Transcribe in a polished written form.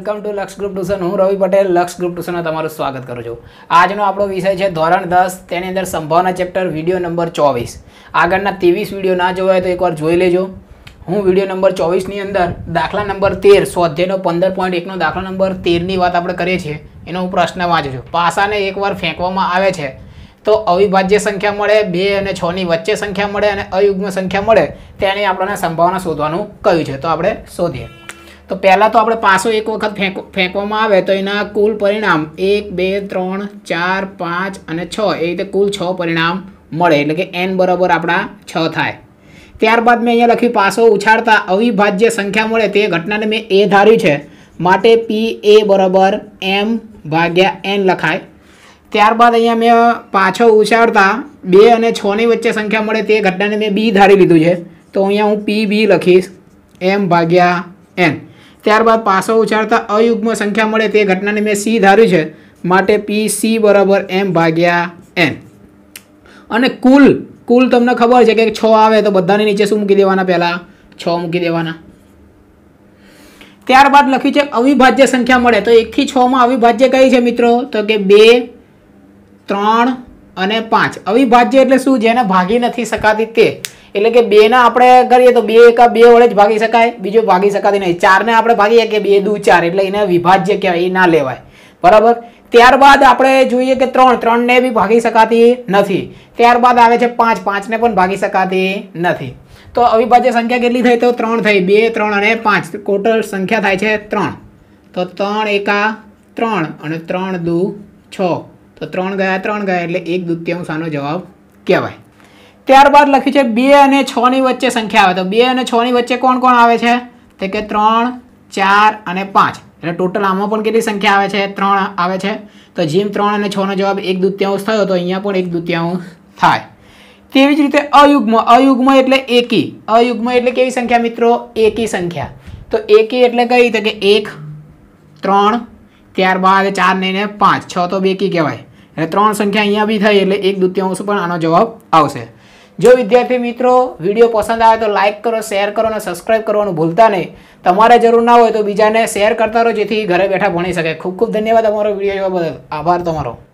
Welcome to Laksh group tuition. હું રવિ પટેલ લક્ષ group ટ્યુશનમાં તમારું સ્વાગત કરું છું। આજનો આપણો વિષય છે ધોરણ 10, તેની અંદર સંભાવના ચેપ્ટર વિડીયો નંબર 24। આગળના 23 વિડીયો ના જોયા હોય તો એકવાર જોઈ લેજો। હું વિડીયો નંબર 24 ની અંદર દાખલા નંબર 13 સ્વાધ્યાયનો 15.1 નો દાખલા નંબર 13 ની વાત આપણે કરીએ છીએ। એનો હું પ્રશ્ન વાંચું છું। પાસાને એકવાર ફેંકવામાં આવે છે તો અવિભાજ્ય સંખ્યા મળે, 2 અને 6 ની વચ્ચે સંખ્યા મળે અને અયુગ્મ સંખ્યા મળે, તેની આપણને સંભાવના શોધવાનું કહ્યું છે। તો આપણે શોધીએ। तो पहला तो આપણે પાસો એક વખત ફેંકવામાં આવે તો એના કુલ પરિણામ 1 2 3 4 5 અને 6 એ રીતે કુલ 6 પરિણામ મળે, એટલે કે n બરાબર આપણા 6 થાય। ત્યારબાદ મેં અહીંયા લખ્યું પાસો ઉછાળતા અવિભાજ્ય સંખ્યા મળે તે ઘટનાને મેં a ધાર્યું છે, માટે p a બરાબર m ભાગ્યા n લખાય। ત્યારબાદ અહીંયા મેં પાછો ઉછાળતા 2 અને 6 ની વચ્ચે સંખ્યા મળે તે ઘટનાને મેં b ધારી લીધું છે, તો અહીંયા હું p b લખીશ m ભાગ્યા n। ત્યારબાદ પાછો ઉછાળતા અયુગ્મ સંખ્યા મળે તે ઘટનાને મેં c ધાર્યું છે, માટે p c બરાબર m ભાગ્યા n। અને કુલ તમને ખબર છે કે 6 આવે તો બધાની નીચે શું મૂકી દેવાના? પહેલા 6 મૂકી દેવાના। ત્યારબાદ લખ્યું છે અવિભાજ્ય સંખ્યા મળે તો 1 થી 6 માં અવિભાજ્ય કઈ છે મિત્રો? તો કે 2 3 અને 5। અવિભાજ્ય એટલે શું? જેને ભાગી નથી શકાતી તે, એટલે કે 2 ના આપણે કરીએ તો 2 એકા 2 વડે જ ભાગી શકાય, બીજો ભાગી શકાતી નહીં। 4 ને આપણે ભાગીએ કે 2 દુ 4, એટલે એને વિભાજ્ય કહેવાય, એ ના લેવાય, બરાબર। ત્યારબાદ આપણે જોઈએ કે 3 ને બી ભાગી શકાતી નથી। ત્યારબાદ આવે છે 5 ને પણ ભાગી શકાતી નથી। તો અવિભાજ્ય સંખ્યા કેટલી થઈ? તો 3 થઈ। 2 3 અને 5 ટોટલ સંખ્યા થાય છે 3। તો 3 એકા 3 અને 3 દુ 6, તો 3 ગયા એટલે 1/2 આનો જવાબ કહેવાય। ત્યારબાદ લખ્યું છે 2 અને 6 ની વચ્ચે સંખ્યા આવે તો 2 અને 6 ની વચ્ચે કોણ કોણ આવે છે? તો કે 3 4 અને 5, એટલે ટોટલ આમાં પણ કેટલી સંખ્યા આવે છે? 3 આવે છે। તો જેમ 3 અને 6 નો જવાબ 1/2 થયો તો અહીંયા પણ 1/2 થાય। તેવી જ રીતે અયુગ્મ એટલે એકી। અયુગ્મ એટલે કેવી સંખ્યા મિત્રો? એકી સંખ્યા। તો એકી એટલે કઈ? તો કે 1 3, ત્યારબાદ 4 ને 5, 6 તો બેકી કહેવાય, એટલે 3 સંખ્યા અહીંયા બી થઈ, એટલે 1/2 પણ આનો જવાબ આવશે। જો વિદ્યાર્થી મિત્રો વિડીયો પસંદ આવે તો લાઇક કરો, શેર કરો અને સબસ્ક્રાઇબ કરવાનું ભૂલતા નહીં। તમારે જરૂર ના હોય તો બીજાને શેર કરતા રહો, જેથી ઘરે બેઠા ભણી શકે। ખૂબ ખૂબ ધન્યવાદ અમારો વિડીયો જોવા બદલ। આભાર તમારો।